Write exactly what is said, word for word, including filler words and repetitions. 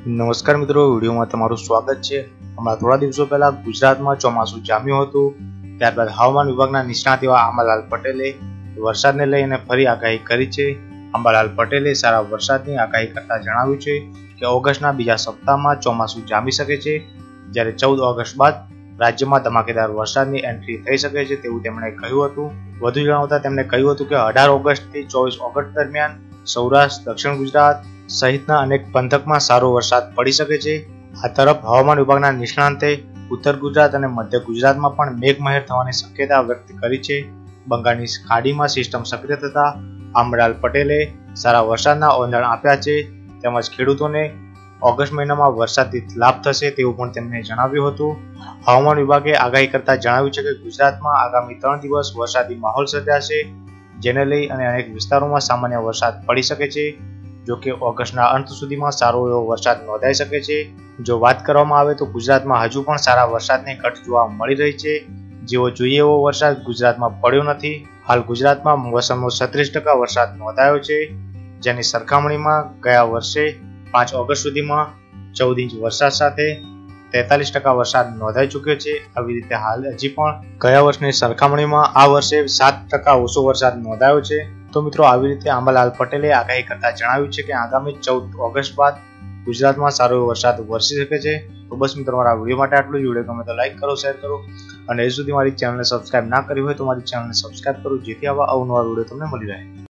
નમસ્કાર મિત્રો, વિડીયોમાં તમારું સ્વાગત છે। હમણાં થોડા દિવસો પહેલા ગુજરાતમાં ચોમાસું જામ્યું હતું। ત્યારબાદ હવામાન વિભાગના નિષ્ણાત એવા આંબાલાલ પટેલે વરસાદને લઈને ફરી આગાહી કરી છે। આંબાલાલ પટેલે સારા વરસાદની આગાહી કરતા જણાવ્યું છે કે ઓગસ્ટના બીજા સપ્તાહમાં ચોમાસું જામી શકે છે, જ્યારે ચૌદ ઓગસ્ટ બાદ રાજ્યમાં ધમાકેદાર વરસાદની એન્ટ્રી થઈ શકે છે તેવું તેમણે કહ્યું હતું। વધુ જણાવતા તેમણે કહ્યું હતું કે અઢાર ઓગસ્ટથી ચોવીસ ઓગસ્ટ દરમિયાન સૌરાષ્ટ્ર, દક્ષિણ ગુજરાત સહિતના અનેક પંથકમાં સારો વરસાદ પડી શકે છે। આ તરફ હવામાન વિભાગના નિષ્ણાંતે ઉત્તર ગુજરાત અને મધ્ય ગુજરાતમાં પણ મેઘમહેર થવાની શક્યતા વ્યક્ત કરી છે। બંગાળની ખાડીમાં સિસ્ટમ સક્રિય થતા આંબાલાલ પટેલે સારા વરસાદના ઓંધાણ આપ્યા છે, તેમજ ખેડૂતોને ઓગસ્ટ મહિનામાં વરસાદથી લાભ થશે તેવું પણ તેમણે જણાવ્યું હતું। હવામાન વિભાગે આગાહી કરતા જણાવ્યું છે કે ગુજરાતમાં આગામી ત્રણ દિવસ વરસાદી માહોલ સર્જાશે, જેને લઈ અને અનેક વિસ્તારોમાં સામાન્ય વરસાદ પડી શકે છે। જો કે ઓગસ્ટના અંત સુધીમાં સારો એવો વરસાદ નોંધાઈ શકે છે। જો વાત કરવામાં આવે તો ગુજરાતમાં હજુ પણ સારા વરસાદની ઘટ જોવા મળી રહી છે। જેવો જોઈએ એવો વરસાદ ગુજરાતમાં પડ્યો નથી। હાલ ગુજરાતમાં મોસમનો છત્રીસ ટકા વરસાદ નોંધાયો છે, જેની સરખામણીમાં ગયા વર્ષે પાંચ ઓગસ્ટ સુધીમાં ચૌદ ઇંચ વરસાદ સાથે તેતાલીસ ટકા વરસાદ નોંધાઈ ચૂક્યો છે। આવી રીતે હાલ હજી પણ ગયા વર્ષની સરખામણીમાં આ વર્ષે સાત ટકા ઓછો વરસાદ નોંધાયો છે। તો મિત્રો, આવી રીતે આંબાલાલ પટેલે આગાહી કરતા જણાવ્યું છે કે આગામી ચૌદ ઓગસ્ટ બાદ ગુજરાતમાં સારો એવો વરસાદ વરસી શકે છે। તો બસ મિત્રો, મારા વિડીયો માટે આટલું જ। વિડીયો ગમે તો લાઈક કરો, શેર કરો, અને હજુ સુધી મારી ચેનલને સબસ્ક્રાઇબ ના કરી હોય તો મારી ચેનલને સબસ્ક્રાઇબ કરો, જેથી આવા અવનવા વિડીયો તમને મળી રહે।